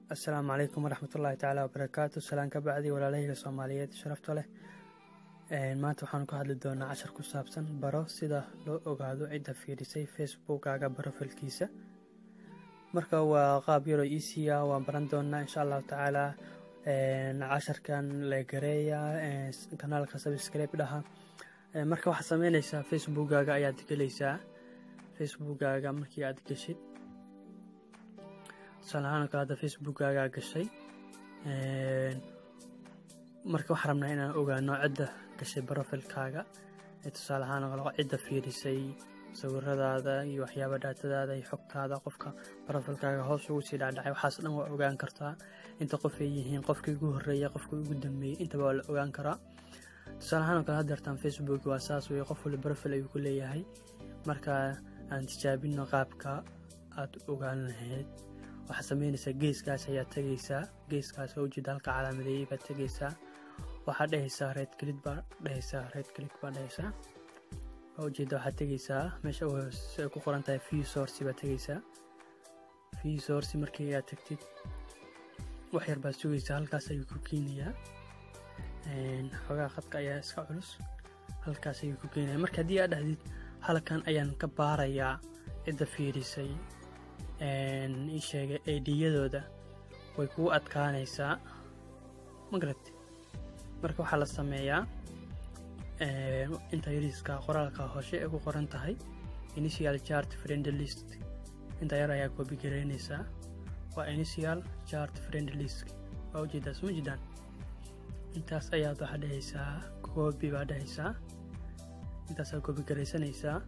السلام عليكم ورحمة الله تعالى وبركاته. سلام كبعدي ولا ليه الصوماليات شرفت له. maanta waxaan ku hadli doonaa cashar ku saabsan baro sida loo ogaado cidda fiirisay Facebook-aaga profilkiisa. marka waa qaab yar oo easy ah waan baran doonaa insha Allah taala. casharkan la gareeya kanaalka subscribe dhaha. marka waxa sameynaysaa Facebook-aaga ayaad galaysaa. Facebook-aaga markii aad gashid salaana kala Facebook-aaga gashay marka waxaan rabnaa inaan ogaano cidda gashay profilkaaga tusaale ahaan cidda fiirisay sawiradaada iyo waxyaabo daatadaada iyo xogtaada qofka profilkaaga hoos ugu sii dhacay waxaas dhan waa ogaan kartaa inta qof ay yihiin qofkii ugu horeeyay qofkii ugu dambeeyay inta waa la ogaan karaa tusaale ahaan kala hadartan Facebook waa saas way qof wali profil ay ku leeyahay marka aan tijaabino qaabka aad ogaan lahayd waxa sameynaysaa geeskaas ayaa tagaysaa geeskaas oo ujeeda halka calaamadeeyay baad tagaysaa waxa dhahaysaa red click baa dhahaysaa oo ujeeda waxa tagaysaa meesha ay ku qoran tahay view source baad tagaysaa view source markii aad tagtid wax yar baad sugaysaa halkaas ayuu ku keenayaa xogaa khadka ayaa iska culus halkaas ayuu ku keenayaa marka haddii aad dhahdid halkan ayaan ka baarayaa cidda fiirisay ii sheegay ID-yadooda way kugu adkaanaysaa magarad marka waxaa la sameeyaa inta yariska qoraalka hoose ee ku qoran tahay initial chart friend list inta yar ayaa copy gareynaysaa waa initial chart friend list oo ujeedaa soo jeedaan intaas ayaa waxa dhahaysaa copy baa dhahaysaa intaas ayaa copy gareysanaysaa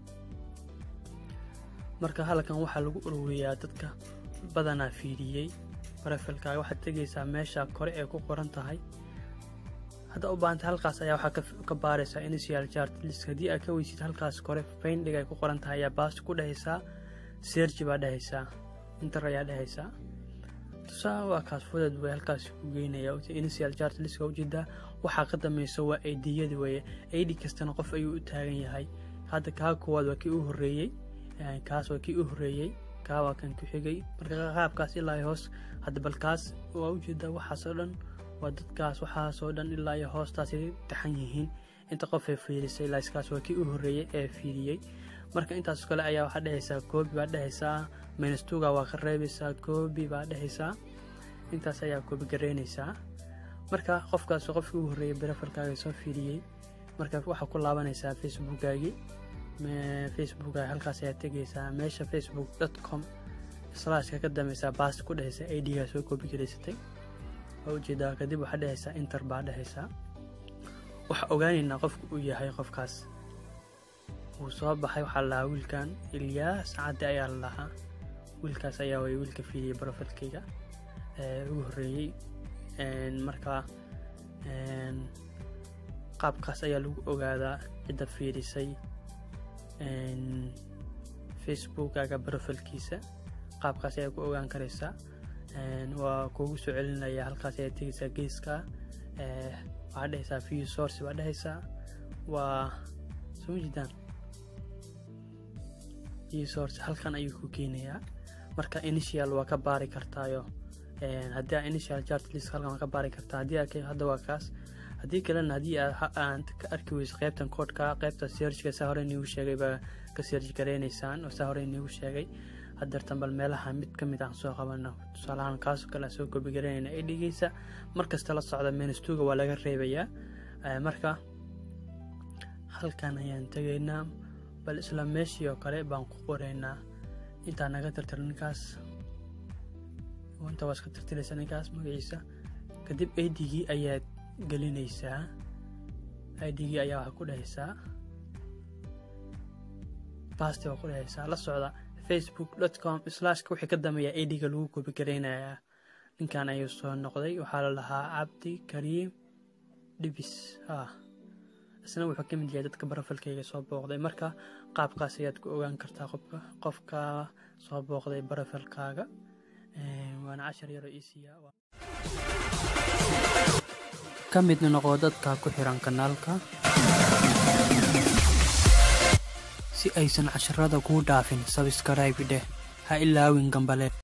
marka halkan waxa lagu ururiyaa dadka badanaa fiiriyay profilkaaga waxaad tagaysaa meesha kore ee ku qoran tahay hadda u baahanta halkaas ayaa waxa ka baaraysaa initial chart list hadii aad ka weysid halkaas kore finding ay ku qoran tahay ayaa baas ku dhahaysaa search baa dhahaysaa enter ayaa dhahaysaa tusaale waa kaas fudud way halkaas ku geynaya initial chart list oo ujeeda waxa ka dameyso waa ID-yada weeye ID kastana qof ayuu u taagan yahay hadda ka koowaad waa kii u horeeyay kaas waa kii u horeeyay ka waa kan ku xigay marka qaabkaas ilaa hoos hadda balkaas waa ujeeda waxa soo dhan waa dadkaas waxa soo dhan ilaa iyo hoostaas ay taxan yihiin inta qof ay fiirisay laaskaas waa kii u horeeyay ee fiiriyay marka intaas kale ayaa waxa dhahaysaa copy baa dhahaysaa -2 waa ka reebaysaa copy baa dhahaysaa intaas ayaa copy gareynaysaa marka qofkaas qofkii u horeeyay profilkaaga soo fiiriyay marka waxa ku laabanaysaa Facebook-gaagi Facebook halkaas ayaa tagaysaa meesha facebook.com/ ka dambaysaa baas ku dhahaysaa ID-ga soo copy gareysatay oo ujeeda kadib waxa dhahaysaa enter baa dhahaysaa waxa ogaanaynaa qofku uu yahay qofkaas uu soo baxay waxa la wiilkan Ilyas Saade ayaa lahaa wiilkaas ayaa way wiilka fiiriyay profilkayga ugu horeeyay marka qaabkaas ayaa lagu ogaadaa cidda fiirisay Facebook-aaga profilkiisa qaabkaas ayaa ku ogaan karaysaa waa kugu soo celinaya halkaas ayaa tagaysaa geeska waxa dhahaysaa view source baa dhahaysaa waa soo jeedaan view source halkan ayuu ku keenayaa marka initial waa ka baari kartaayo haddii initial chart list halkan waa ka baari kartaa haddii hadda waa kaas haddii kalena haddii aad ka arki weyso qaybtan code-ka qaybta search-ka saa hore inuu sheegay baa ka search gareynaysaan oo saa hore inuu sheegay hadartan bal meelaha mid ka mid ah soo qabano tusaale ahaan kaas kale soo copy gareynayna ay dhigaysa markasta la socda -2 waa laga reebayaa marka halkan ayaan tagaynaa bal isla meeshii oo kale baan ku qoraynaa inta naga tirtirninkaas wanta waska tirtiraysa ninkaas magaciisa kadib ID-gii ayaa gelinaysaa ID-gii ayaa waxa ku dhahaysaa paste waa ku dhahaysaa la socda facebook.com/ wixii ka dambeeya ID-ga lagu copy gareynayaa ninkan ayuu soo noqday waxa la lahaa Cabdi Kariim Dibis isna wuxuu ka mid yahay dadka profilkayga soo booqday marka qaabkaas ayaad ku ogaan kartaa qofka soo booqday profilkaaga waana cashar yar oo easy ah ka mid noqo dadka ku xiran kanaalka si aysan casharada ku dhaafin subscribe dheh ha ilaawin gambale